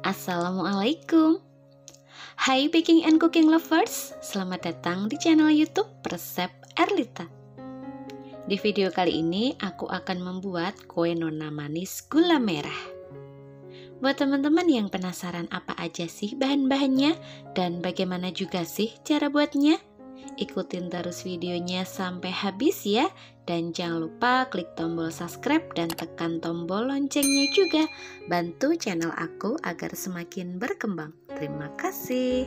Assalamualaikum. Hai baking and cooking lovers, selamat datang di channel YouTube Resep Erlita. Di video kali ini aku akan membuat kue nona manis gula merah. Buat teman-teman yang penasaran apa aja sih bahan-bahannya dan bagaimana juga sih cara buatnya, ikutin terus videonya sampai habis ya. Dan jangan lupa klik tombol subscribe dan tekan tombol loncengnya juga. Bantu channel aku agar semakin berkembang. Terima kasih.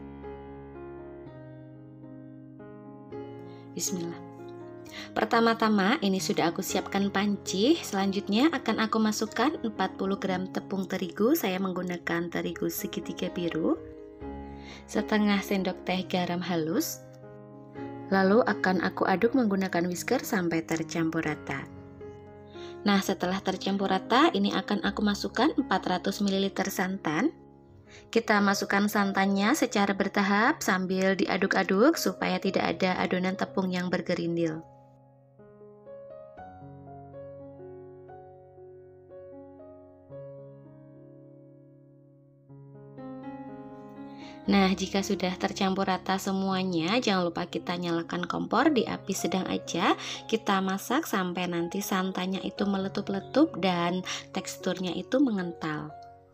Bismillah. Pertama-tama ini sudah aku siapkan panci. Selanjutnya akan aku masukkan 40 gram tepung terigu. Saya menggunakan terigu segitiga biru, setengah sendok teh garam halus. Lalu akan aku aduk menggunakan whisker sampai tercampur rata. Nah, setelah tercampur rata, ini akan aku masukkan 400 ml santan. Kita masukkan santannya secara bertahap sambil diaduk-aduk supaya tidak ada adonan tepung yang bergerindil. Nah, jika sudah tercampur rata semuanya, jangan lupa kita nyalakan kompor di api sedang aja. Kita masak sampai nanti santannya itu meletup-letup dan teksturnya itu mengental.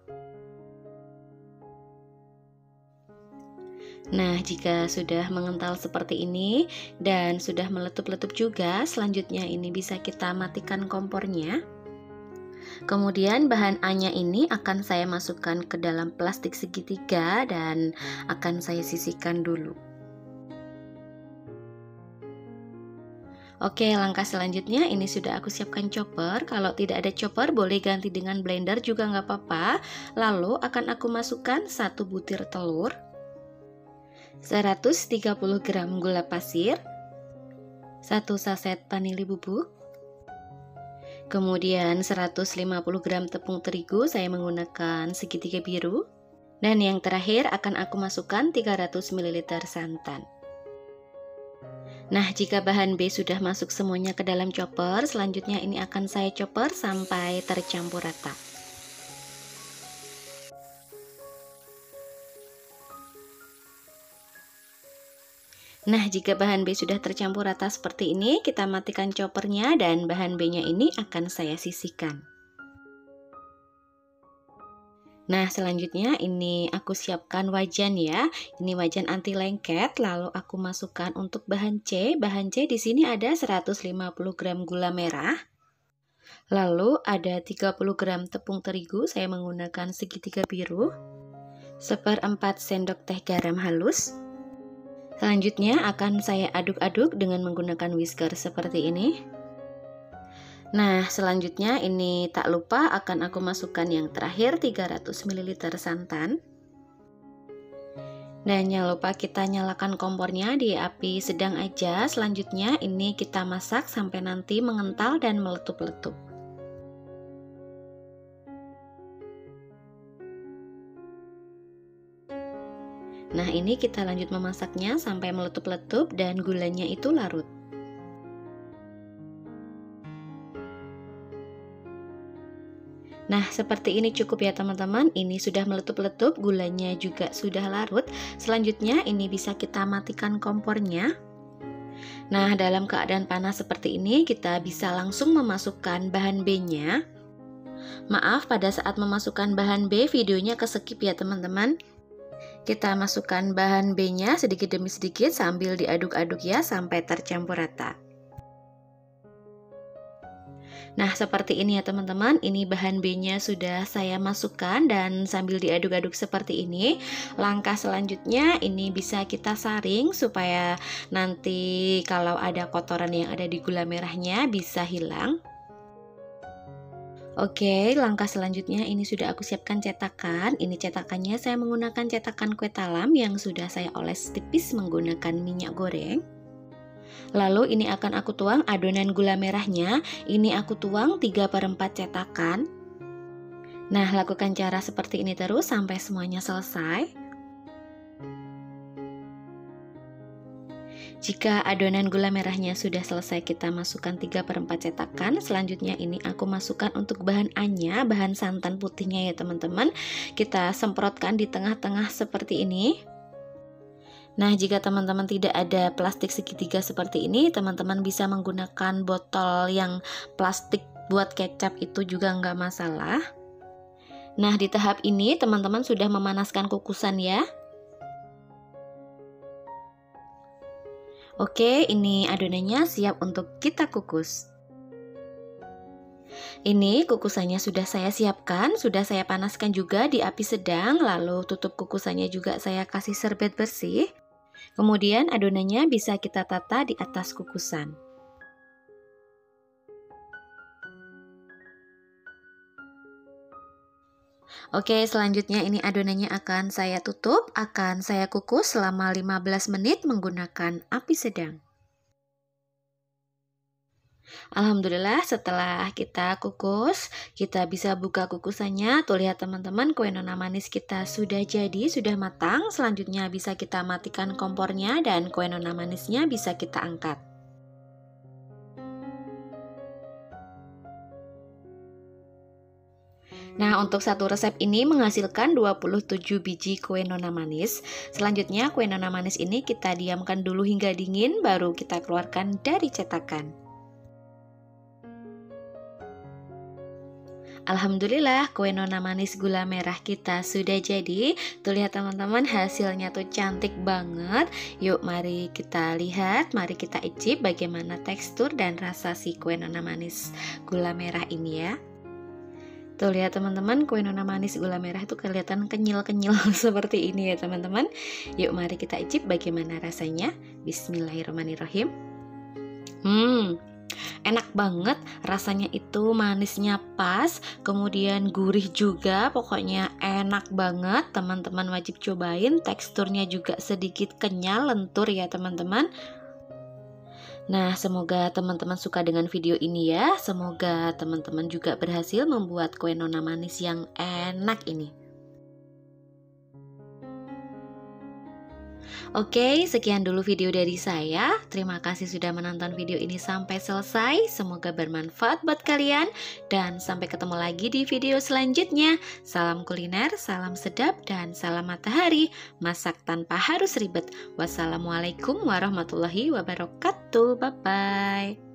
Nah, jika sudah mengental seperti ini dan sudah meletup-letup juga, selanjutnya ini bisa kita matikan kompornya. Kemudian bahan A-nya ini akan saya masukkan ke dalam plastik segitiga dan akan saya sisihkan dulu. Oke, langkah selanjutnya ini sudah aku siapkan chopper. Kalau tidak ada chopper boleh ganti dengan blender juga nggak apa-apa. Lalu akan aku masukkan 1 butir telur, 130 gram gula pasir, 1 saset vanili bubuk, kemudian 150 gram tepung terigu, saya menggunakan segitiga biru. Dan yang terakhir akan aku masukkan 300 ml santan. Nah, jika bahan B sudah masuk semuanya ke dalam chopper, selanjutnya ini akan saya chopper sampai tercampur rata. Nah, jika bahan B sudah tercampur rata seperti ini, kita matikan choppernya dan bahan B-nya ini akan saya sisihkan. Nah, selanjutnya ini aku siapkan wajan ya. Ini wajan anti lengket, lalu aku masukkan untuk bahan C. Bahan C di sini ada 150 gram gula merah. Lalu ada 30 gram tepung terigu, saya menggunakan segitiga biru. 1/4 sendok teh garam halus. Selanjutnya akan saya aduk-aduk dengan menggunakan whisker seperti ini. Nah, selanjutnya ini tak lupa akan aku masukkan yang terakhir 300 ml santan. Dan jangan lupa kita nyalakan kompornya di api sedang aja. Selanjutnya ini kita masak sampai nanti mengental dan meletup-letup. Nah, ini kita lanjut memasaknya sampai meletup-letup dan gulanya itu larut. Nah, seperti ini cukup ya teman-teman. Ini sudah meletup-letup, gulanya juga sudah larut. Selanjutnya ini bisa kita matikan kompornya. Nah, dalam keadaan panas seperti ini kita bisa langsung memasukkan bahan B-nya. Maaf, pada saat memasukkan bahan B videonya keskip ya teman-teman. Kita masukkan bahan B-nya sedikit demi sedikit sambil diaduk-aduk ya sampai tercampur rata. Nah, seperti ini ya teman-teman. Ini bahan B-nya sudah saya masukkan dan sambil diaduk-aduk seperti ini. Langkah selanjutnya ini bisa kita saring supaya nanti kalau ada kotoran yang ada di gula merahnya bisa hilang. Oke, langkah selanjutnya ini sudah aku siapkan cetakan. Ini cetakannya saya menggunakan cetakan kue talam yang sudah saya oles tipis menggunakan minyak goreng. Lalu ini akan aku tuang adonan gula merahnya. Ini aku tuang 3/4 cetakan. Nah, lakukan cara seperti ini terus sampai semuanya selesai. Jika adonan gula merahnya sudah selesai, kita masukkan 3/4 cetakan. Selanjutnya ini aku masukkan untuk bahan A-nya, bahan santan putihnya ya teman-teman. Kita semprotkan di tengah-tengah seperti ini. Nah, jika teman-teman tidak ada plastik segitiga seperti ini, teman-teman bisa menggunakan botol yang plastik buat kecap, itu juga nggak masalah. Nah, di tahap ini teman-teman sudah memanaskan kukusan ya. Oke, ini adonannya siap untuk kita kukus. Ini kukusannya sudah saya siapkan, sudah saya panaskan juga di api sedang, lalu tutup kukusannya juga saya kasih serbet bersih. Kemudian adonannya bisa kita tata di atas kukusan. Oke, selanjutnya ini adonannya akan saya tutup, akan saya kukus selama 15 menit menggunakan api sedang. Alhamdulillah, setelah kita kukus, kita bisa buka kukusannya. Tuh lihat teman-teman, kue nona manis kita sudah jadi, sudah matang. Selanjutnya bisa kita matikan kompornya dan kue nona manisnya bisa kita angkat. Nah, untuk satu resep ini menghasilkan 27 biji kue nona manis. Selanjutnya kue nona manis ini kita diamkan dulu hingga dingin, baru kita keluarkan dari cetakan. Alhamdulillah, kue nona manis gula merah kita sudah jadi. Tuh lihat teman-teman, hasilnya tuh cantik banget. Yuk mari kita lihat, mari kita icip bagaimana tekstur dan rasa si kue nona manis gula merah ini ya. Tuh lihat teman-teman, kue nona manis gula merah itu kelihatan kenyal-kenyal seperti ini ya teman-teman. Yuk mari kita icip bagaimana rasanya. Bismillahirrahmanirrahim. Enak banget, rasanya itu manisnya pas, kemudian gurih juga, pokoknya enak banget. Teman-teman wajib cobain, teksturnya juga sedikit kenyal, lentur ya teman-teman. Nah, semoga teman-teman suka dengan video ini ya. Semoga teman-teman juga berhasil membuat kue nona manis yang enak ini. Oke, sekian dulu video dari saya. Terima kasih sudah menonton video ini sampai selesai. Semoga bermanfaat buat kalian. Dan sampai ketemu lagi di video selanjutnya. Salam kuliner, salam sedap, dan salam matahari. Masak tanpa harus ribet. Wassalamualaikum warahmatullahi wabarakatuh. Bye-bye.